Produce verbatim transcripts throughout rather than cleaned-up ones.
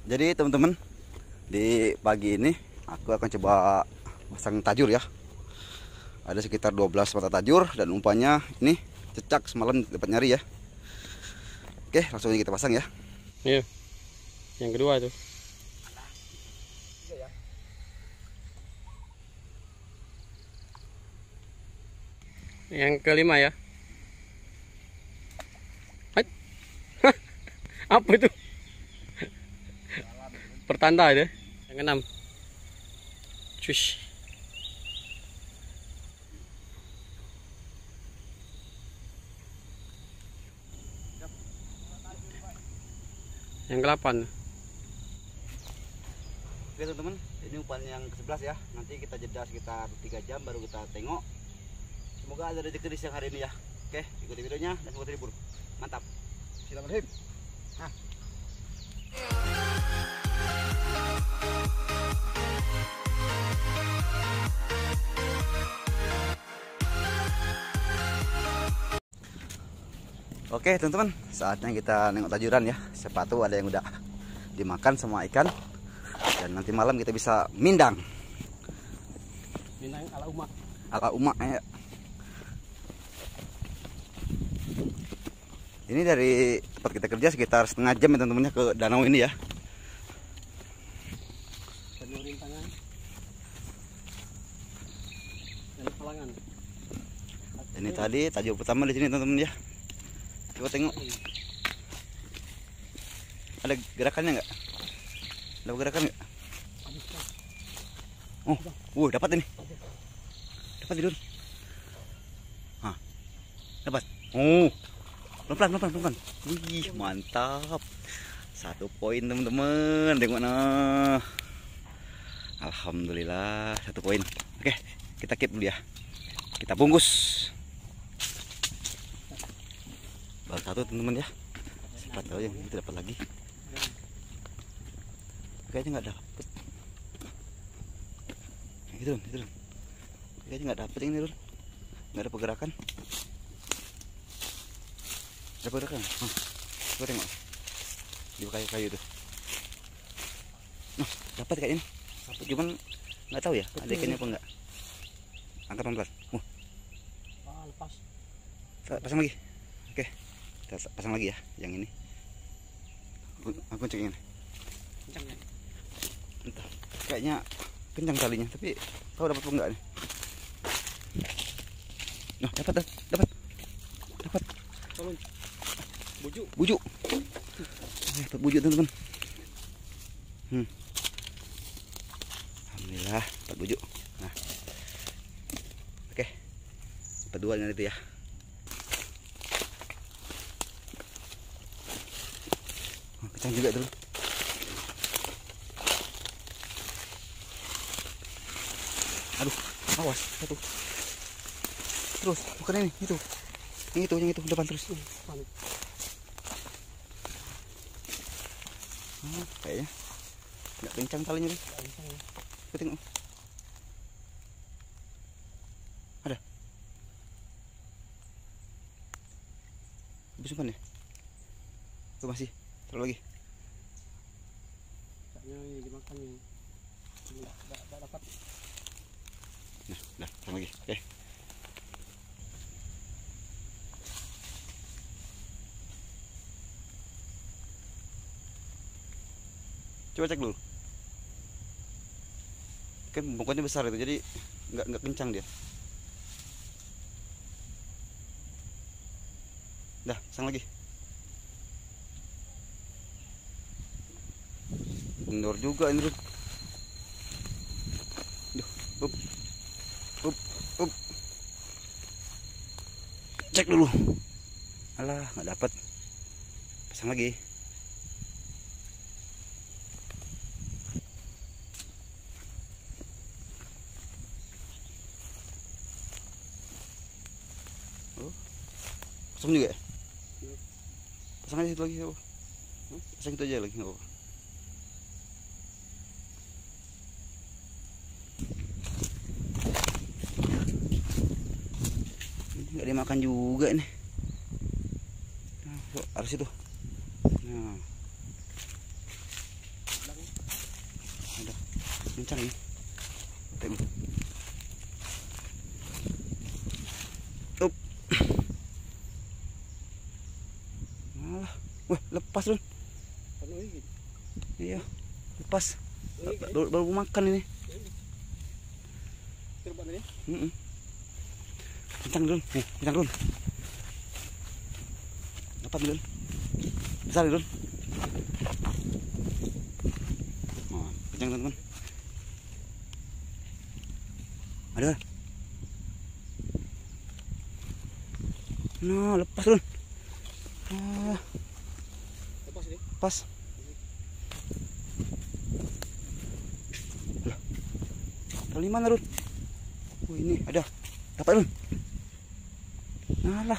Jadi teman-teman, di pagi ini aku akan coba pasang tajur ya. Ada sekitar dua belas mata tajur dan umpannya ini cecak semalam dapat nyari ya. Oke, langsung aja kita pasang ya. Iya. Yang kedua itu. Yang kelima ya. Hai. Apa itu? Pertanda itu. Yang keenam. Cush. Yang kedelapan. Oke teman-teman, ini umpan yang ke sebelas ya. Nanti kita jeda sekitar tiga jam baru kita tengok. Semoga ada rezeki di siang hari ini ya. Oke, ikuti videonya dan semoga terhibur. Mantap. Bismillahirrahmanirrahim. Nah. Oke teman-teman, saatnya kita nengok tajuran ya. Siapa tahu ada yang udah dimakan sama ikan. Dan nanti malam kita bisa mindang. Mindang ala umak. Ala umak ya. Ini dari tempat kita kerja sekitar setengah jam ya teman-teman ke danau ini ya. Dari rintangan dan pelangan. Ini tadi tajur pertama di sini teman-teman ya. Coba tengok. Ada gerakannya nggak? Ada gerakan nggak? Oh, wuh dapat ini. Dapat tidur. Hah, dapat. Oh, pelan-pelan, pelan-pelan, pelan. Wih, mantap. Satu poin teman-teman. Tengok nah. Alhamdulillah, satu poin. Oke, kita keep dulu ya. Kita bungkus. Baru satu teman-teman ya. Siapa tahu yang itu dapat lagi. Kayaknya nggak dapet. Gitu, gitu. Kayaknya nggak dapet ini, Rul. Nggak ada pergerakan. Ada pergerakan. Hmm. Coba tengok. Di kayu-kayu tuh. Nah, dapat kayaknya. Dapat cuman nggak tahu ya. Ada ikannya apa enggak. Angkat pelan-pelan. Uh. Ah, lepas. Pasang lagi. Oke. Kita pasang lagi ya yang ini. Aku, aku cek ini. Kencang ya? Entah. Kayaknya kencang talinya, tapi tahu dapat apa enggak nih. Nah, dapat dapat. Dapat. Tolong. Bujuk. Bujuk. Dapat bujuk teman-teman. Hmm. Alhamdulillah dapat bujuk. Nah. Oke. Dapat dua dengan itu ya. Oh, kencang juga terus. Aduh, awas satu. Terus, bukan ini, itu. Yang itu, yang itu depan terus. Panik. Oh, kayaknya nggak kencang talinya nih. Kita tengok. Ada. Habis umpan ya? Itu masih. Terus lagi. Kayaknya ini dimakan ini. Enggak dapat. Nah, dah, sama lagi. Oke. Coba cek dulu. Kan pokoknya besar itu, jadi nggak nggak kencang dia. Dah, pasang lagi. Kendor juga ini. Duh, up. Up, up. Cek dulu. Alah, nggak dapat. Pasang lagi. Oh, pasang juga ya? Pasang aja situ lagi. Pasang itu aja lagi nggak apa-apa. Nggak dimakan juga nih. Nah, harus itu. Nah. kencang nih. Tengok. Up. Malah, wah lepas Dun. Penuh ini. Iya, lepas. Ini kan? Baru, baru makan ini. Coba tadi. Mm-mm. Kencang Dun, nih kencang Dun. Dapat Dun. Besar Dun. Oh, kencang teman-teman. Ada. Nah, lepas Dun. Ah, Lepas ini. lepas. Lah. Dari mana Dun? Oh, ini ada. Dapat Dun. Nah lah.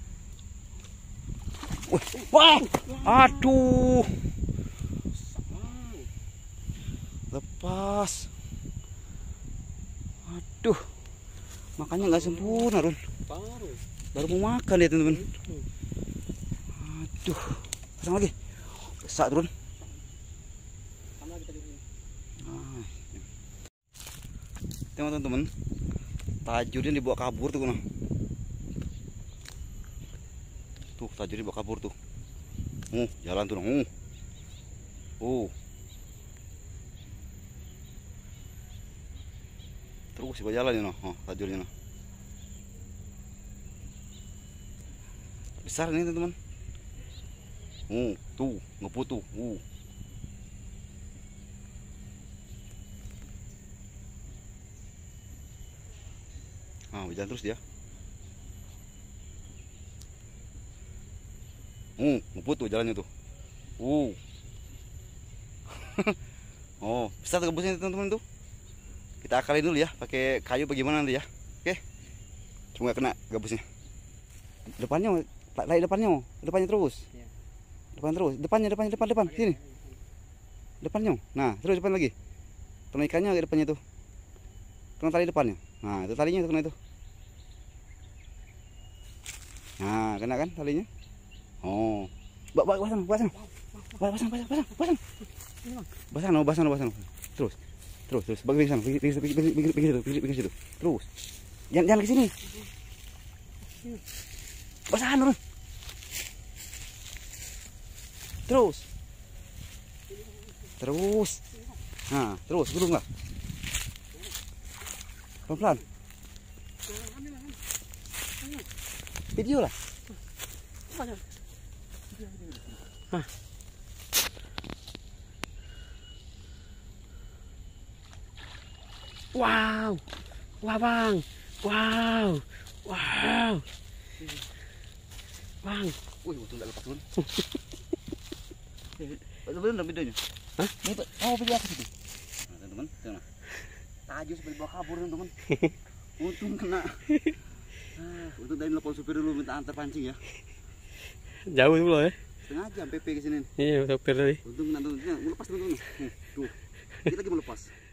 Wah, wah, aduh, lepas. Aduh, makannya nggak sempurna Dun. Baru. Baru mau makan dia teman-teman. Aduh, pasang lagi. Besar Dun. Sama kita di sini. Ah, tengok teman-teman, tajurnya dibawa kabur tuh nah. Tuh tajurnya dibawa kabur tuh. Uh, jalan tuh nah. Uh. Uh. Terus dibawa jalan ya nah. Oh, tajurnya nah. Besar nih teman-teman. Uh, tuh ngepuh tuh. Uh. Ah, berjalan terus dia. Uh, ngebut tuh jalannya tuh. Uh. Oh, besar tuh gabusnya teman-teman tuh. Kita akalin dulu ya, pakai kayu bagaimana nanti ya. Oke. Cuma nggak kena gabusnya. Depannya, lari depannya, depannya terus. Iya. Depan terus, depannya, depannya, depan, depan, sini. Depannya. Nah, terus depan lagi. Kena ikannya ke depannya tuh. Kena tali depannya. Nah, itu talinya tuh kena itu. Nah, kena kan talinya? Oh. Bak, bak, basang, basang. Basang, basang, basang, basang. Basang, no, basang, no, basang. Terus. Terus, terus. Bagi sana, pergi pergi pergi pergi pergi situ, pergi pergi situ. Terus. Jangan jangan ke sini. Basahan, Dun. Terus. Terus. Nah, terus, gulung lah. Pelan-pelan. Video lah. Hah. Wow. Wah, Bang. Wow. Wow. Bang. Wih, untung tak lepas Dun. Bener videonya. Hah? Ini tuh, oh video apa sih? Nah, teman-teman, tengok. Tajur sampai bawa kabur teman-teman. Untung kena. Ah, untung tadi nelpon supir dulu minta antar pancing ya. Jauh dulu ya. Setengah jam P P ke sini. Iya, sopir tadi. Untung kena teman-teman. Mau lepas teman-teman. Tuh. Kita lagi mau lepas.